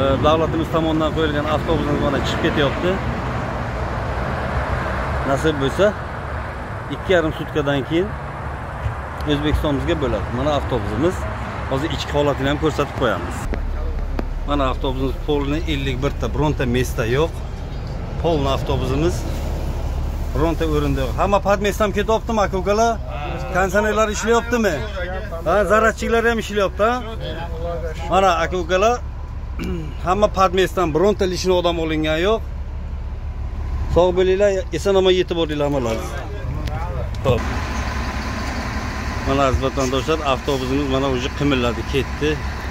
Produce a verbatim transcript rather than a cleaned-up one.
davlatimiz tomonidan qo'yilgan avtobusimiz mana chiqib ketyapti. Nasib bo'lsa ikki yarim sutkadan keyin O'zbekistonimizga bo'ladi. Mana avtobusimiz. Hozir ichki holatini ham ko'rsatib qo'yamiz. Mana avtobusimiz polni ellik bir ta, bironta mesta yo'q. Polni avtobusimiz. Bironta o'rinda yo'q. Hamma podmestam ketyaptimi, aka-ukalar? Kondisionerlar ishlayaptimi? Ha, zaratchilar ham ishlayapti, ha? Mana aka-ukalar, hamma podmestam bironta lishni odam olingan yo'q. Sog' bo'linglar, eson-omon yetib boringlar hammalariz. Xo'p. Mana aziz vatandoshlar, avtobusimiz mana o'zi qimilladi, ketdi.